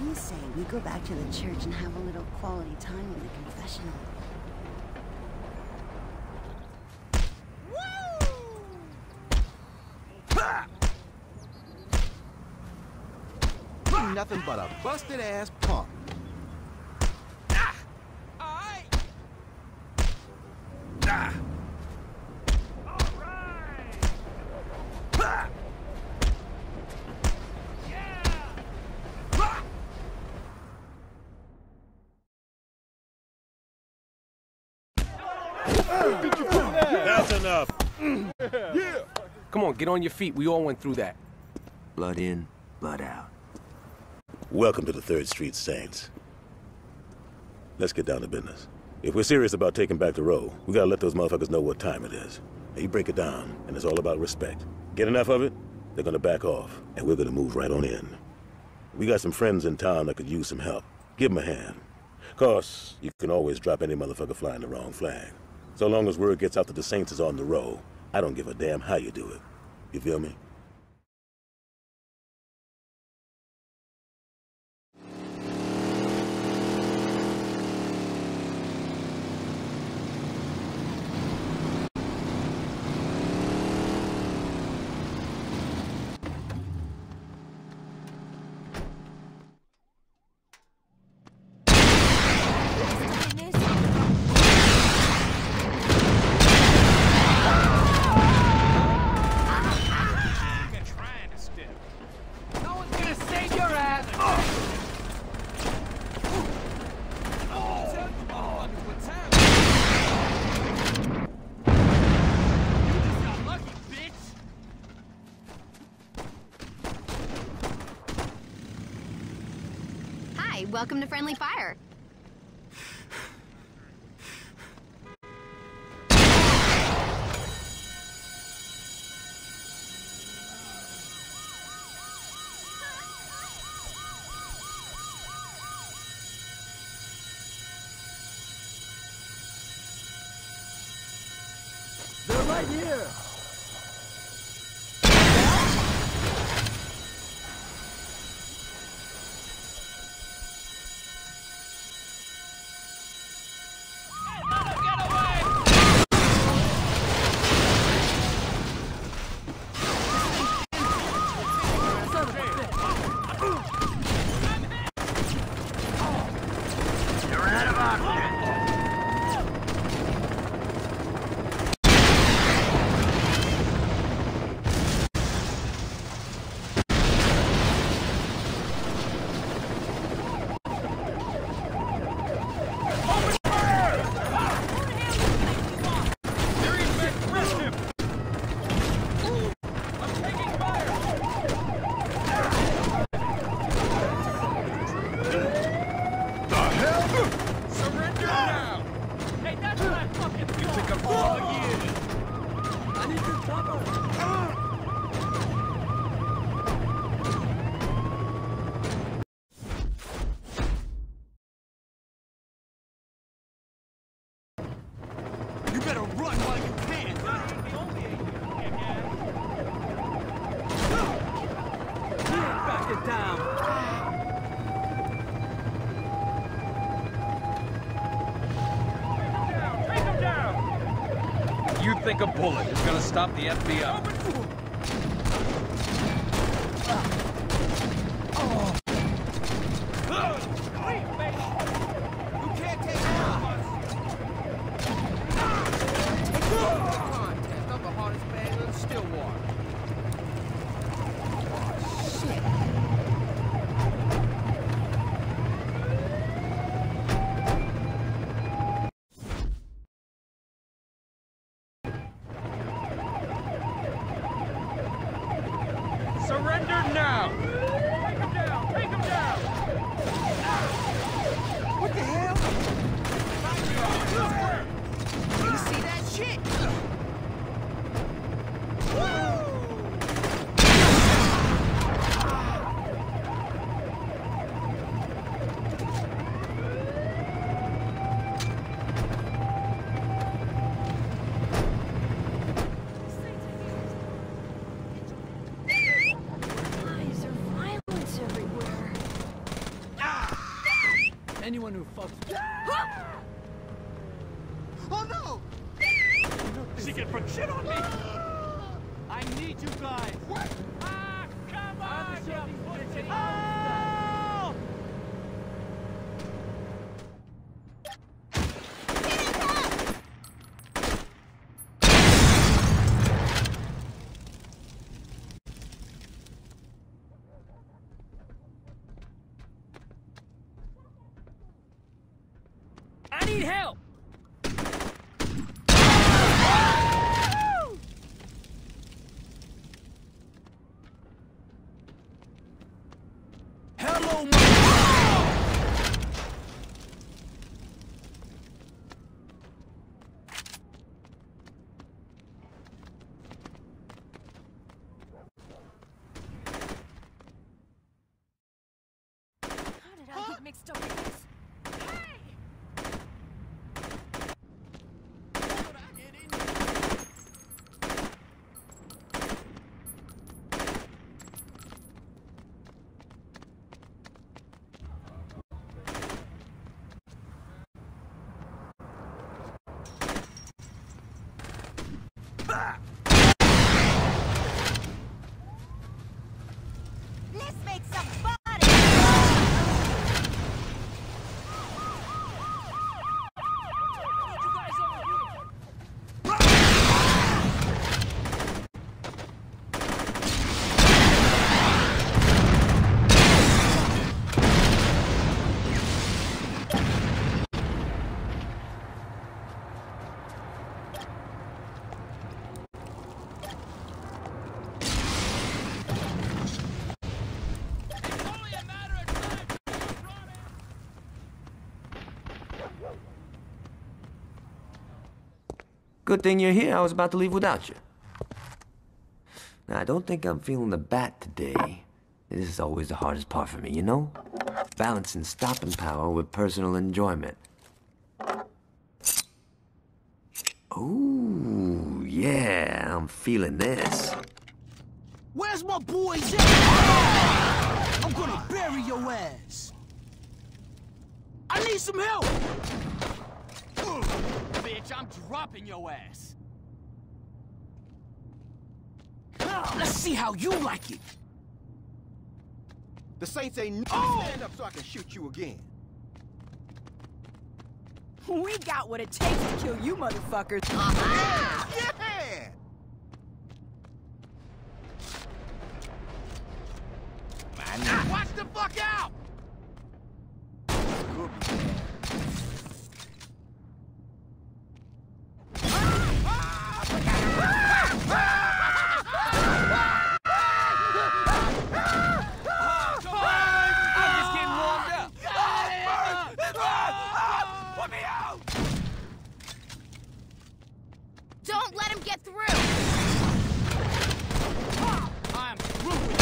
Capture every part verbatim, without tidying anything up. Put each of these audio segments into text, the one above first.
do you say we go back to the church and have a little quality time in the confessional? You're nothing but a busted ass punk. Ah! Alright! Ah! Alright! Ah! Yeah! Ah! That's enough. Yeah! Come on, get on your feet. We all went through that. Blood in, blood out. Welcome to the Third Street Saints. Let's get down to business. If we're serious about taking back the row, we gotta let those motherfuckers know what time it is. Now you break it down, and it's all about respect. Get enough of it, they're gonna back off, and we're gonna move right on in. We got some friends in town that could use some help. Give them a hand. Of course, you can always drop any motherfucker flying the wrong flag. So long as word gets out that the Saints is on the row, I don't give a damn how you do it. You feel me? Welcome to Friendly Fire. They're right here. You think a bullet is gonna stop the F B I? Surrender now! Take him down! Take him down! What the hell? You see that shit? who fucks. Oh no! She can put shit on me! I need you guys! What? Ah, come on, you pussy! Oh! I need help! Hello, my... How did I get mixed up with this? Let's make some fun! You guys over here! It's only a matter of time! Good thing you're here. I was about to leave without you. Now, I don't think I'm feeling the bat today. This is always the hardest part for me, you know? Balancing stopping power with personal enjoyment. Ooh, yeah, I'm feeling this. Where's my boys at? I'm gonna bury your ass. I need some help. Bitch, I'm dropping your ass! Let's see how you like it. The Saints ain't Oh! stand up so I can shoot you again. We got what it takes to kill you motherfuckers. Yeah! Man, watch the fuck out! Could be bad. I'm just getting warmed up! Put me out! Don't let him get through. I'm through with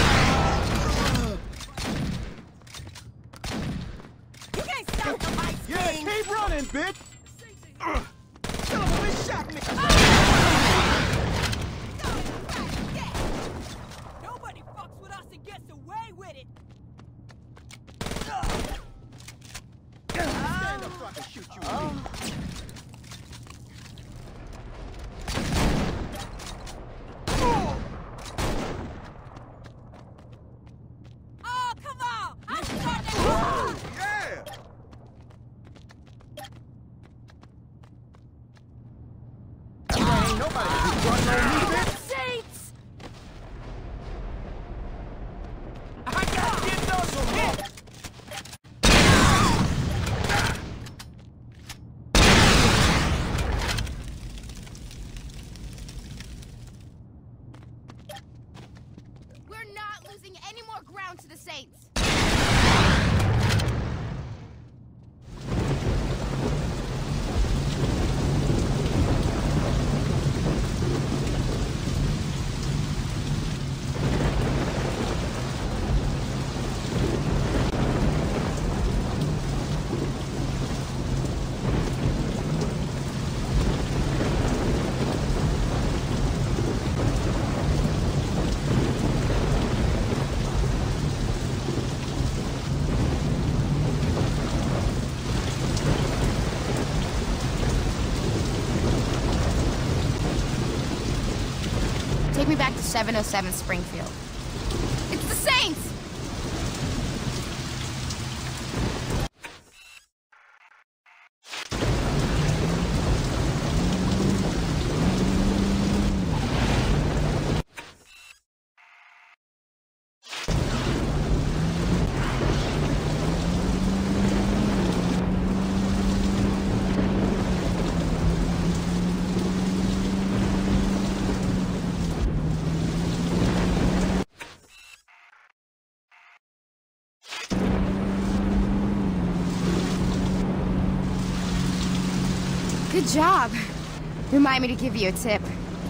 You can't stop the light Yeah, keep running, bitch! Son of a bitch shot me. Nobody fucks with us and gets away with it. Stand up so I can shoot you again. Oh, come on! I'm starting. Yeah! Ain't nobody keep running on me, bitch! Saints! I got get those shit! We're not losing any more ground to the Saints. Take me back to seven oh seven Springfield. It's the Saints! Good job. Remind me to give you a tip.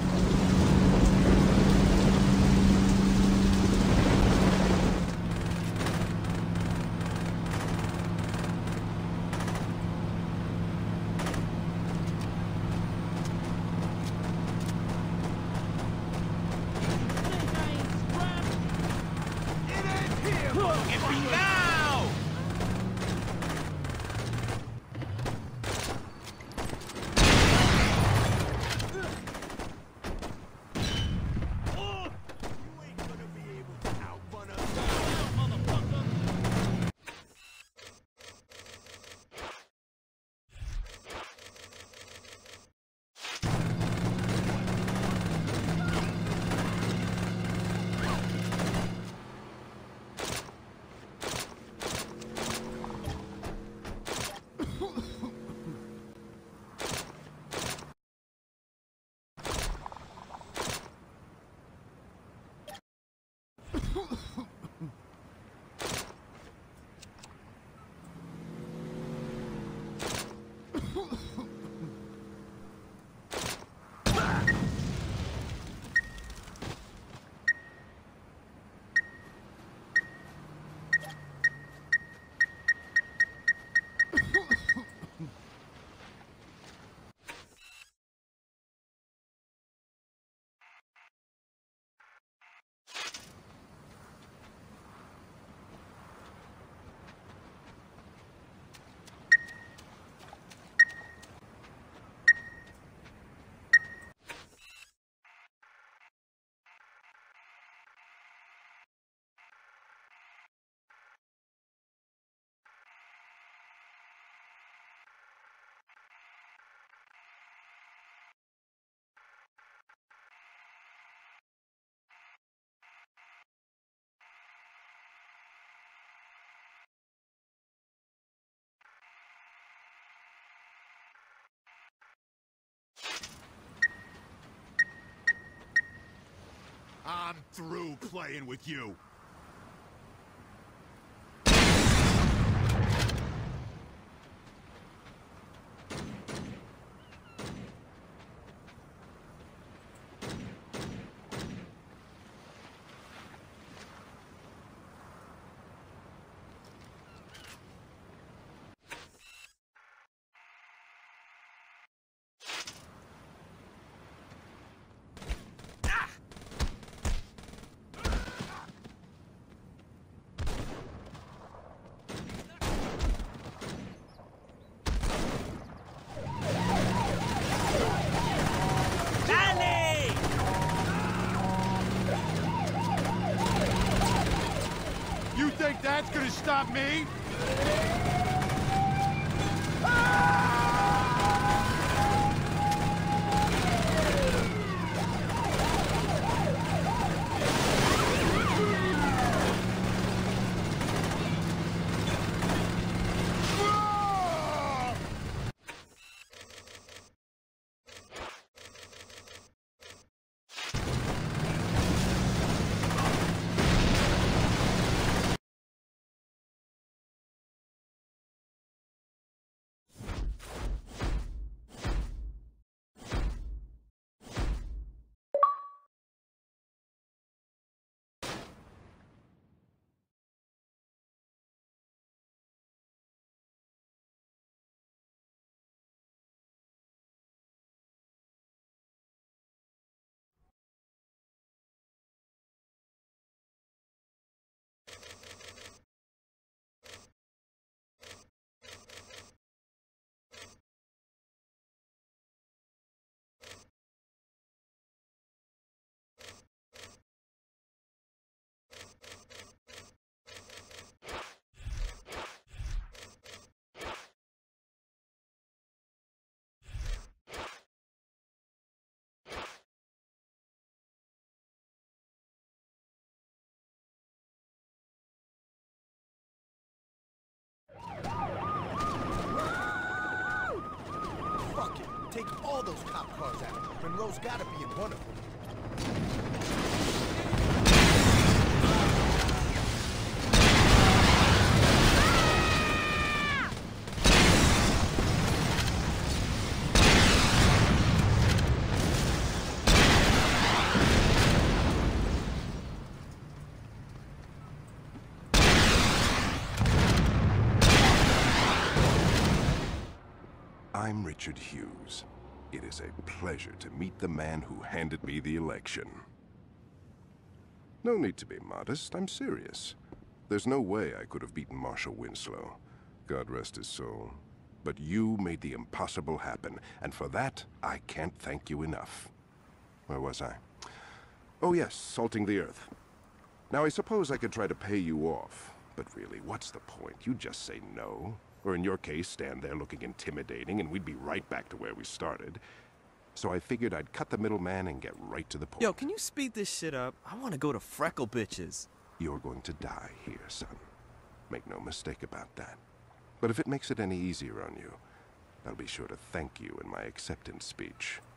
I'm through playing with you. You think that's gonna stop me? those cop cars at? Monroe's gotta be in one of them. I'm Richard Hughes. It is a pleasure to meet the man who handed me the election. No need to be modest, I'm serious. There's no way I could have beaten Marshal Winslow. God rest his soul. But you made the impossible happen, and for that, I can't thank you enough. Where was I? Oh yes, salting the earth. Now I suppose I could try to pay you off, but really, what's the point? You just say no. Or in your case, stand there looking intimidating, and we'd be right back to where we started. So I figured I'd cut the middleman and get right to the point. Yo, can you speed this shit up? I want to go to Freckle Bitches. You're going to die here, son. Make no mistake about that. But if it makes it any easier on you, I'll be sure to thank you in my acceptance speech.